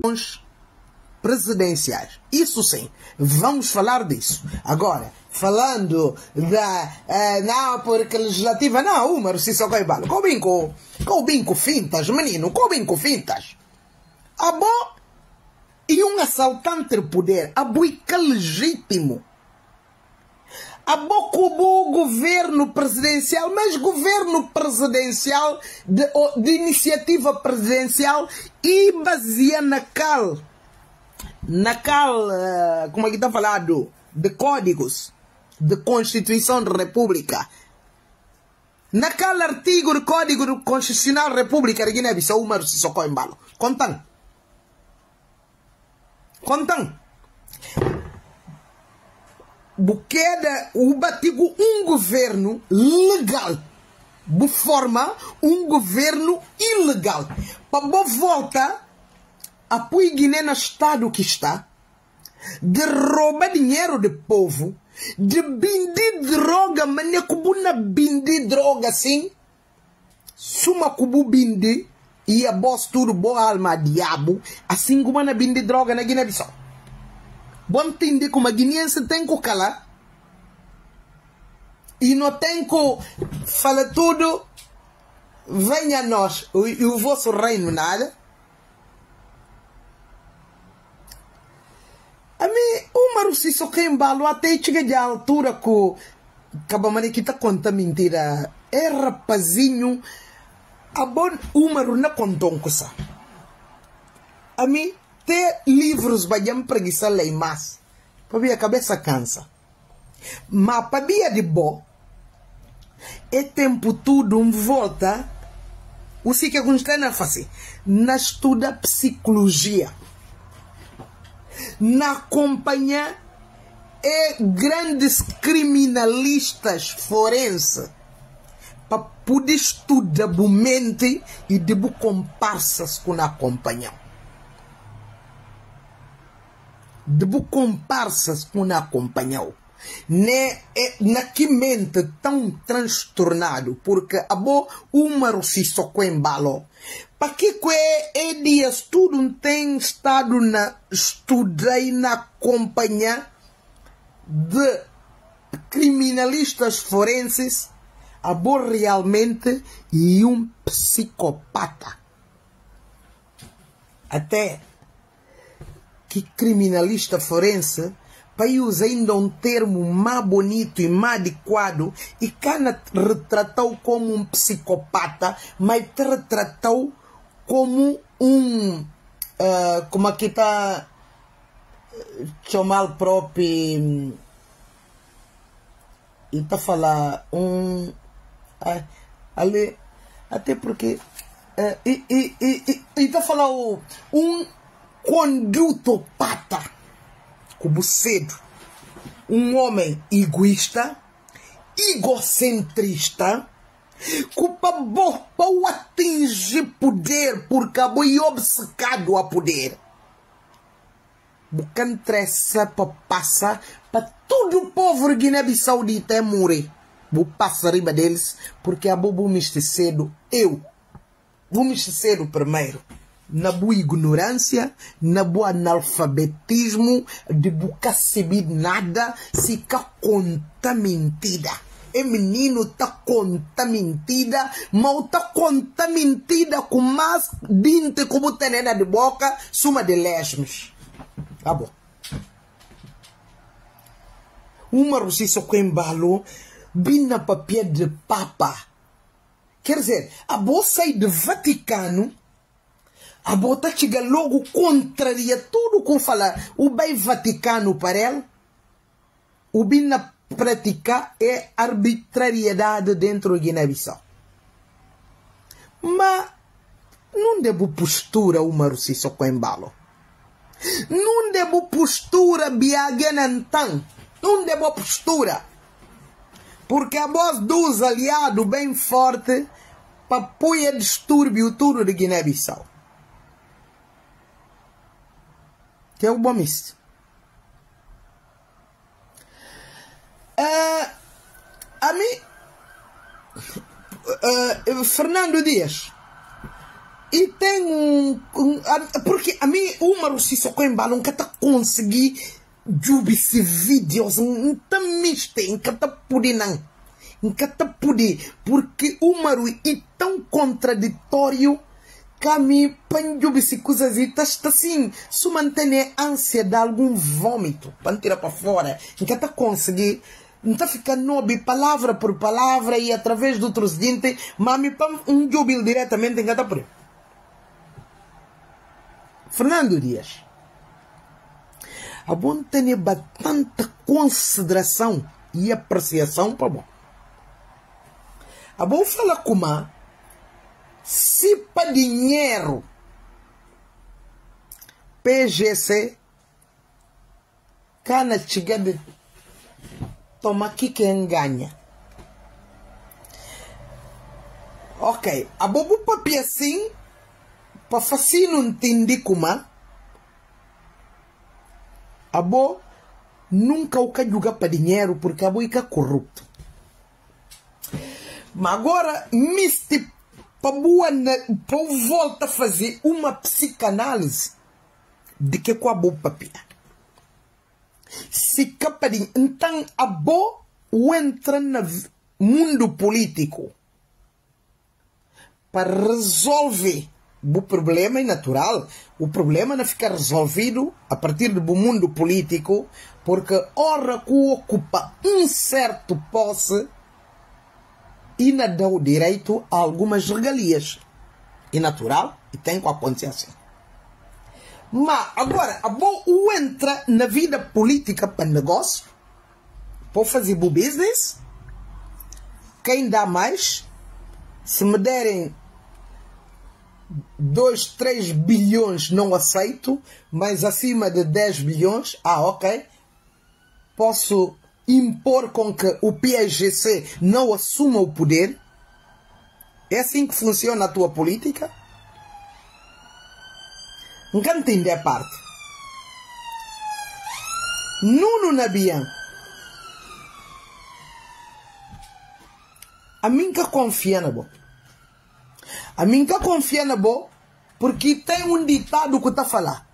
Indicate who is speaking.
Speaker 1: presidenciais. Isso sim, vamos falar disso. Agora, falando da não, porque legislativa, não, Umaro Sissoko Embalo, com binco fintas, menino, com binco fintas. A bom e um assaltante de poder, a boica legítimo. A bocubu governo presidencial, mas governo presidencial de iniciativa presidencial e baseia naquele como é que está falado, de códigos de Constituição da República. Naquele artigo do Código Constitucional da República de Guiné-Bissau, Umaro Sissoko Embalo. Contam. Buqueda, o batigo um governo legal. Bu forma um governo ilegal. Para boa volta, apoio Guiné no estado que está, de roubar dinheiro do povo, de vender droga, mas não é vender droga assim. Suma kubu bindi e a boss tudo boa alma diabo, assim como na vender droga na Guiné-Bissau. Bom entender como a guineense tem que calar e não tem que falar tudo. Venha a nós, o vosso reino nada. A mim, o Umaro Sissoko Embalo até chega à altura que acabamos de conta mentira. É rapazinho. A bom Umaro não contou com isso. A mim, ter livros bajam preguiça lei mais. Para minha cabeça cansa. Mas para minha de bo, é tempo tudo volta. O que acontece na face? Na estuda psicologia. Na acompanhar grandes criminalistas forenses para poder estudar a mente e de comparsas com acompanham. De comparsas com acompanham. Na que mente tão transtornado porque a bo Umaro Sissoko Embalo. Para que é dias tudo tem estado na estudar e na companhia de criminalistas forenses, a bo realmente e um psicopata. Até que criminalista forense para usar ainda um termo mais bonito e mais adequado e cana retratou como um psicopata, mas te retratou como um como aqui está chamar próprio e está a falar ali até porque e está a falar um condutopata como cedo, um homem egoísta, egocentrista, culpa boa para atingir poder, porque é obcecado a poder. Bukan interessa para passar para todo o povo de Guiné-Bissau é morrer. Vou passar riba deles, porque a bobo me cedo, eu vou me cedo primeiro. Na boa ignorância, na boa analfabetismo, de boca saber nada, se cá conta mentira. É menino tá conta mentira, mas tá conta mentira com mais dente como tenena de boca, suma de lesmos. Tá bom. Umaro Sissoko Embalo, bina papel de papa. Quer dizer, a bolsa sai do Vaticano, a bota chega logo contraria tudo com falar o bem Vaticano para ele. O bem na prática é arbitrariedade dentro do Guiné-Bissau. Mas não devo postura Umaro Sissoko Embalo. Não devo postura Biagenantan. Não devo postura. Porque a voz dos aliados bem forte para apoiar distúrbio tudo de Guiné-Bissau. Que é o bom misto. A mim, Fernando Dias, E tem porque a mim, uma se só com bala, nunca tá consegui jubir-se vídeos, não tá miste, nunca tá poder não. Nunca tá poder, porque o Maru é tão contraditório que a mim, panjubir-se coisas e tá assim, se mantém ânsia de algum vômito, para tirar para fora, nunca tá conseguir. Não está ficando nobre palavra por palavra e através de outros dentes, mas me põe um júbilo diretamente em cada por ele. Fernando Dias, a bom ter bastante consideração e apreciação para bom. A bom fala como se para dinheiro PGC cana chegada toma aqui quem ganha. Ok, a bobo papi assim, para fazer não entender como a bo nunca o que jogar para dinheiro porque a bo é corrupto. Mas agora, mister, para volta a fazer uma psicanálise de que com a bo papi. Se capadinho, então a bo entra no mundo político para resolver o problema é natural. O problema não fica resolvido a partir do mundo político, porque hora que ocupa um certo posse e não dá o direito a algumas regalias. É natural e tem que acontecer assim. Mas agora, a boa entra na vida política para negócio, para fazer o business. Quem dá mais, se me derem 2, 3 bilhões não aceito, mas acima de 10 bilhões, ok, posso impor com que o PSGC não assuma o poder. É assim que funciona a tua política? Nunca entendi a parte. Nuno Nabian. A mim que confia na boa. A mim que confia na boa, porque tem um ditado que está a falar.